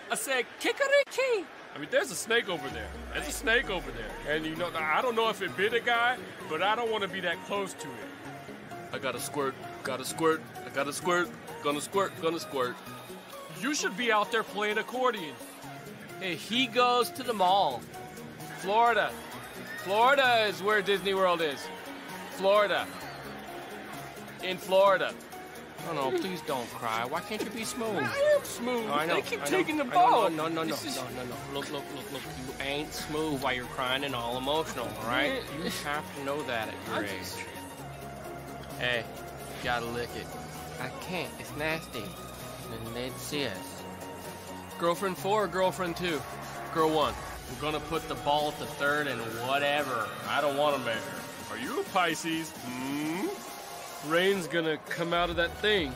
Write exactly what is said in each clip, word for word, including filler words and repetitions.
I said, kikariki. I mean, there's a snake over there. There's a snake over there. And you know, I don't know if it bit a guy, but I don't want to be that close to it. I gotta squirt, gotta squirt, I gotta squirt, gonna squirt, gonna squirt. You should be out there playing accordion. Hey, he goes to the mall. Florida. Florida is where Disney World is. Florida. In Florida. Oh, no, please don't cry. Why can't you be smooth? I am smooth. Oh, I know, they keep I know, taking the I know, ball. No, no, no, no, This is- no, no, no. Look, look, look, look. You ain't smooth while you're crying and all emotional, all right? You have to know that at your I'm age. just- Hey, you gotta lick it. I can't. It's nasty. And they'd see us. Girlfriend four or girlfriend two? Girl one. We're gonna put the ball at the third and whatever. I don't want to measure. Are you a Pisces? Hmm? Rain's gonna come out of that thing.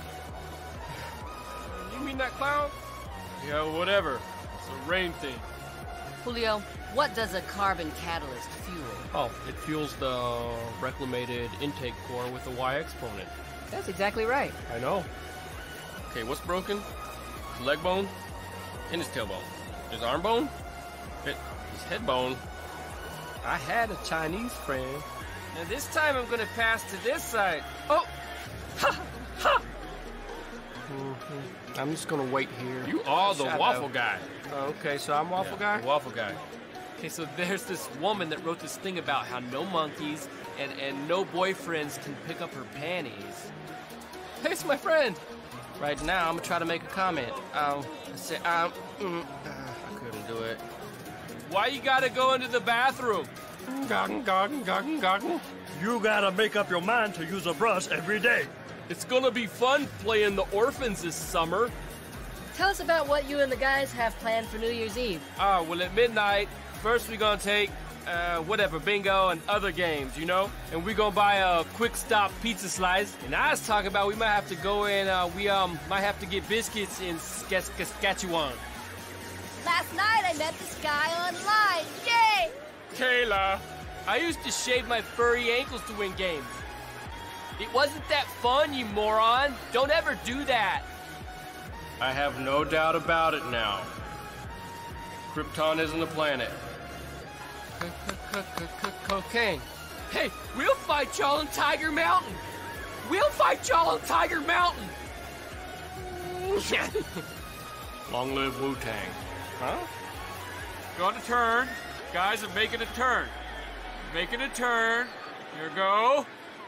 You mean that cloud? Yeah, whatever. It's a rain thing. Julio, what does a carbon catalyst fuel? Oh, it fuels the reclamated intake core with the Y exponent. That's exactly right. I know. Okay, what's broken? His leg bone and his tailbone. His arm bone? It, his head bone. I had a Chinese friend. Now this time I'm gonna pass to this side. Oh! Ha! Ha! Mm-hmm. I'm just gonna wait here. You are the Shadow. waffle guy. Oh, okay, so I'm waffle Yeah, guy? the waffle guy. Okay, so there's this woman that wrote this thing about how no monkeys and, and no boyfriends can pick up her panties. Hey, it's my friend. Right now, I'm gonna try to make a comment. Um, I say, um, mm, uh, I couldn't do it. Why you gotta go into the bathroom? Goggle, goggle, goggle, goggle. You gotta make up your mind to use a brush every day. It's gonna be fun playing the orphans this summer. Tell us about what you and the guys have planned for New Year's Eve. Ah, well, at midnight, first we're gonna take, uh, whatever, bingo and other games, you know? And we're gonna buy a quick stop pizza slice. And I was talking about we might have to go in, uh, we, um, might have to get biscuits in Sask- Saskatchewan. Last night I met this guy online. Yay! Kayla, I used to shave my furry ankles to win games. It wasn't that fun, you moron. Don't ever do that. I have no doubt about it now. Krypton isn't a planet. Cocaine. Hey, we'll fight y'all on Tiger Mountain. We'll fight y'all on Tiger Mountain. long live Wu-Tang. Huh? Going to turn. Guys are making a turn. Making a turn. Here we go.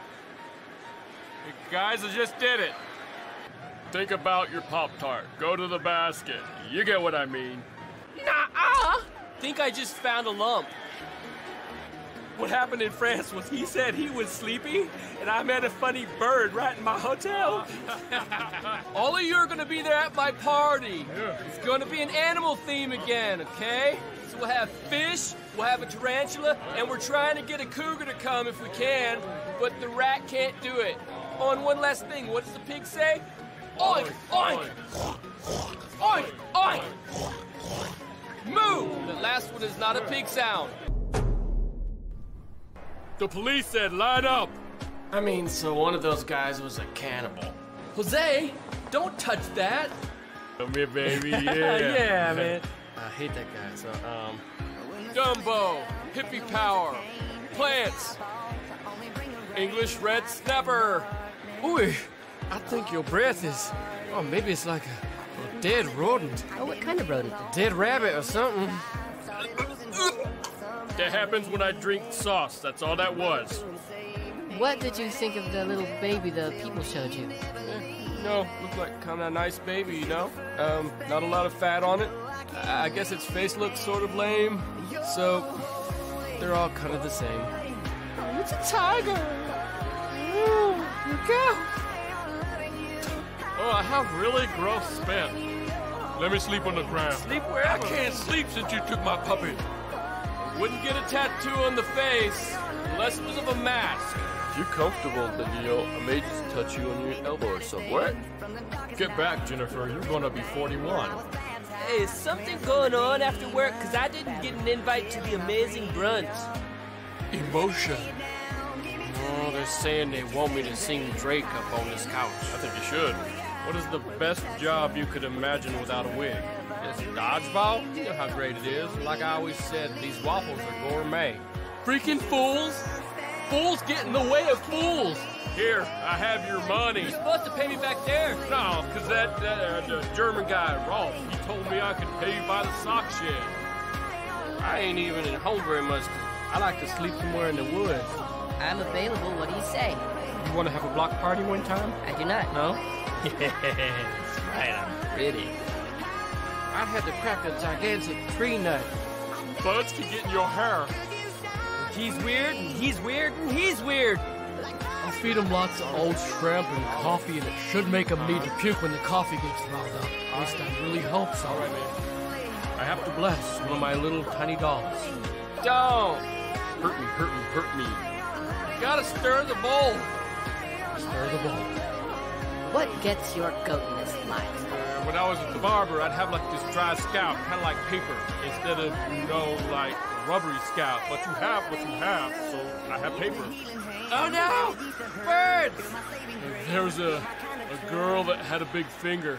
The guys that just did it. Think about your Pop-Tart. Go to the basket. You get what I mean. Nuh-uh. Think I just found a lump. What happened in France was he said he was sleepy, and I met a funny bird right in my hotel. All of you are gonna be there at my party. It's gonna be an animal theme again, okay? So we'll have fish, we'll have a tarantula, and we're trying to get a cougar to come if we can, but the rat can't do it. Oh, and one last thing, what does the pig say? Oink, oink! Oink, oink! Moo! The last one is not a pig sound. The police said line up. I mean, so one of those guys was a cannibal. Jose, don't touch that. Come here, baby. Yeah. yeah, man. I hate that guy. So, um, Dumbo, hippie power, plants, English red snapper. Ooh, I think your breath is, oh, maybe it's like a, a dead rodent, Oh, what kind of rodent? dead rabbit or something. That happens when I drink sauce. That's all that was. What did you think of the little baby the people showed you? You know, looked like kind of a nice baby, you know? Um, not a lot of fat on it. I guess its face looks sort of lame. So, they're all kind of the same. Oh, it's a tiger! Ooh, look out! Oh, I have really gross spit. Let me sleep on the ground. Sleep wherever. I can't sleep since you took my puppy. Wouldn't get a tattoo on the face unless it was of a mask. If you're comfortable, Daniel, I may just touch you on your elbow or something. What? Get back, Jennifer. You're gonna be forty-one. Hey, is something going on after work? Because I didn't get an invite to the amazing brunch. Emotion. Oh, they're saying they want me to sing Drake up on this couch. I think you should. What is the best job you could imagine without a wig? Just dodgeball? You know how great it is. Like I always said, these waffles are gourmet. Freaking fools! Fools get in the way of fools! Here, I have your money. You're supposed to pay me back there. No, because that, that uh, the German guy, Rolf, he told me I could pay you by the sock shed. I ain't even at home very much. I like to sleep somewhere in the woods. I'm available. What do you say? You want to have a block party one time? I do not. No? Yes, right, I'm pretty. I had to crack a gigantic tree nut. Buds can get in your hair. He's weird, and he's weird, and he's weird. I'll feed him lots of old shrimp and coffee, and it should make him need to puke when the coffee gets riled up. At least I really hope so. All right, man. I have to bless one of my little tiny dogs. Don't hurt me, hurt me, hurt me. You gotta stir the bowl. Stir the bowl. What gets your goatness like? Uh, when I was at the barber, I'd have like this dry scalp, kind of like paper, instead of, you know, like rubbery scalp. But you have what you have, so I have paper. Oh no! Birds! There was a, a girl that had a big finger.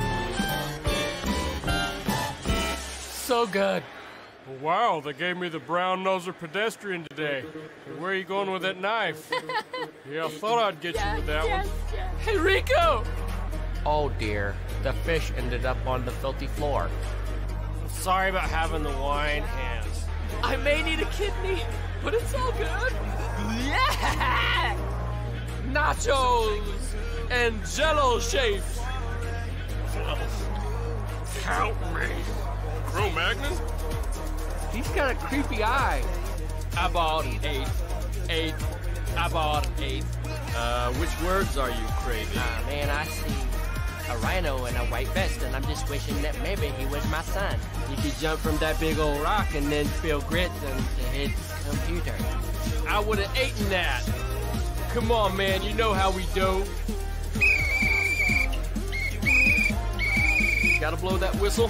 So good. Wow, they gave me the brown noser pedestrian today. Where are you going with that knife? Yeah, I thought I'd get you with that one. Hey, Rico! Oh dear, the fish ended up on the filthy floor. Sorry about having the wine hands. I may need a kidney, but it's all good. Yeah! Nachos and Jello shapes. Count me. Cro-Magnon? He's got a creepy eye. I bought an eight. Eight. I bought an eight. Uh, which words are you craving? Ah, man, I see a rhino in a white vest, and I'm just wishing that maybe he was my son. You could jump from that big old rock and then feel grit and hit computer. I would have eaten that. Come on, man, you know how we do. Gotta blow that whistle.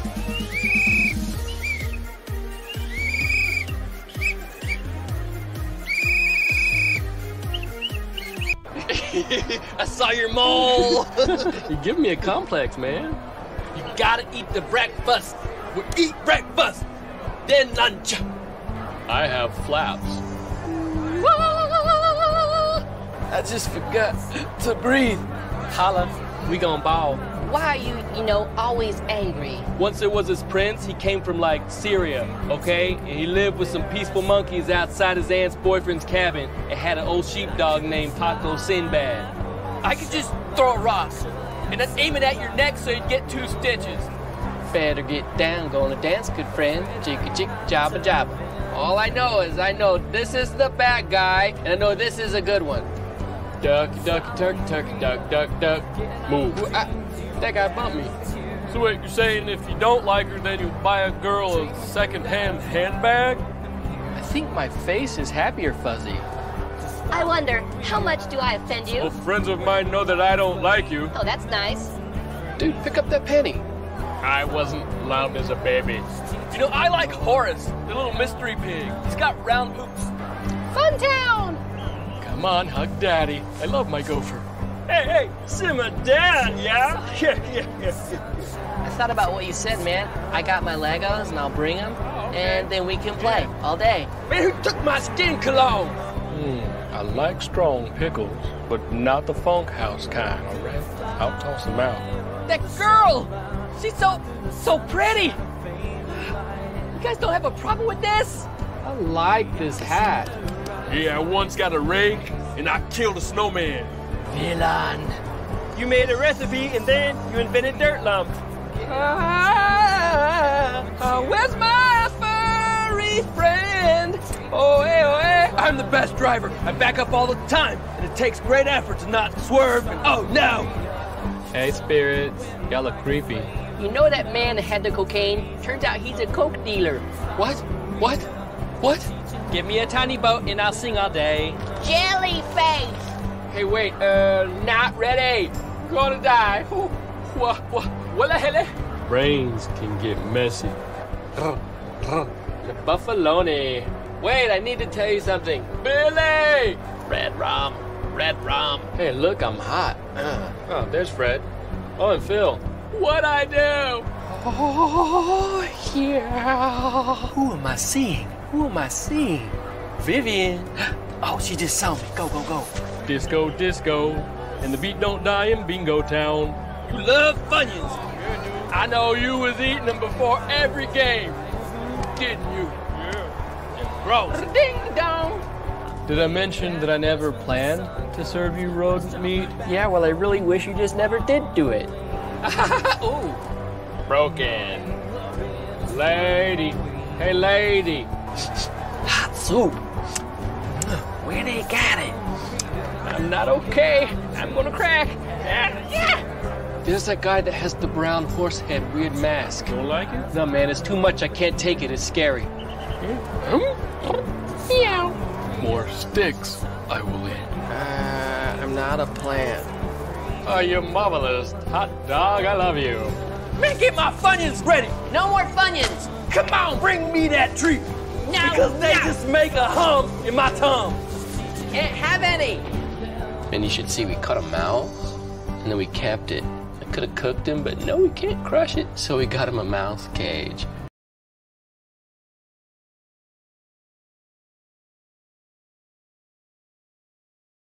I saw your mole. You give me a complex, man. You gotta eat the breakfast. We eat breakfast, then lunch. I have flaps. I just forgot to breathe. Holla, we gon' ball. Why are you, you know, always angry? Once there was this prince, he came from like Syria, okay? And he lived with some peaceful monkeys outside his aunt's boyfriend's cabin and had an old sheepdog named Paco Sinbad. I could just throw a rock and then aim it at your neck so you'd get two stitches. Better get down, gonna dance, good friend. Chicka chick, jabba jabba. All I know is I know this is the bad guy, and I know this is a good one. Ducky, ducky, turkey, turkey, duck, duck, duck. Move. I, that guy bumped me. So wait, you're saying if you don't like her, then you buy a girl a second-hand handbag? I think my face is happier, Fuzzy. I wonder, how much do I offend you? Well, friends of mine know that I don't like you. Oh, that's nice. Dude, pick up that penny. I wasn't loved as a baby. You know, I like Horace, the little mystery pig. He's got round hoops. Funtown! Come on, hug Daddy. I love my gopher. Hey, hey, simmer down, yeah? Yeah, yeah, yeah. I thought about what you said, man. I got my Legos, and I'll bring them, Oh, okay. and then we can play all day. Man, who took my skin cologne? Hmm, I like strong pickles, but not the funk house kind, all right? I'll toss them out. That girl! She's so, so pretty! You guys don't have a problem with this? I like this hat. Yeah, I once got a rake, and I killed a snowman. Villain. You made a recipe, and then you invented dirt lump. Ah, ah, where's my furry friend? Oh, hey, oh, hey. I'm the best driver. I back up all the time, and it takes great effort to not swerve. And, oh, no! Hey, spirits. Y'all look creepy. You know that man that had the cocaine? Turns out he's a coke dealer. What? What? What? Give me a tiny boat, and I'll sing all day. Jellyface! Hey, wait, uh, not ready. Gonna die. What, what, what the hell? Brains can get messy. The Buffalone. Wait, I need to tell you something. Billy! Red rum, red rum. Hey, look, I'm hot. Uh, oh, there's Fred. Oh, and Phil. What'd I do? Oh, yeah. Who am I seeing? Who am I seeing? Vivian. Oh, she just saw me. Go, go, go. Disco, disco, and the beat don't die in Bingo Town. You love Funyuns. I know you was eating them before every game. Didn't you? Yeah. And gross. Ding dong. Did I mention that I never planned to serve you rodent meat? Yeah, well, I really wish you just never did do it. Ooh. Broken. Lady. Hey, lady. Hot soup. Where they got it? I'm not okay. I'm gonna crack. Yeah. There's that guy that has the brown horse head weird mask. Don't like it? No, man, it's too much. I can't take it. It's scary. Meow. More sticks, I will eat. Uh, I'm not a plant. Oh, you're marvelous. Hot dog, I love you. Man, get my Funyuns ready. No more Funyuns. Come on, bring me that treat. No. Because they no. just make a hum in my tongue. Can't have any. And you should see we cut him out, and then we kept it. I could have cooked him, but no, we can't crush it. So we got him a mouse cage.